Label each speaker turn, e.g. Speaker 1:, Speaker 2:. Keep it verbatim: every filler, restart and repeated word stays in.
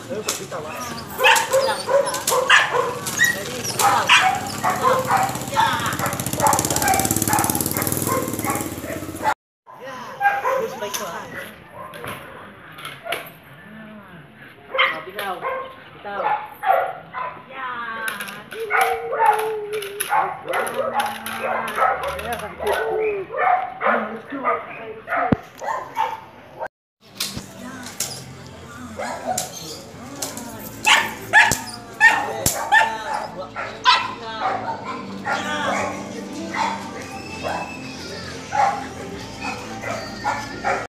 Speaker 1: Eh, pagbitaw ah.
Speaker 2: Lang isa. Ready? Stop. Stop. Yeah. Yeah. Good spike ko ah. Bigaw.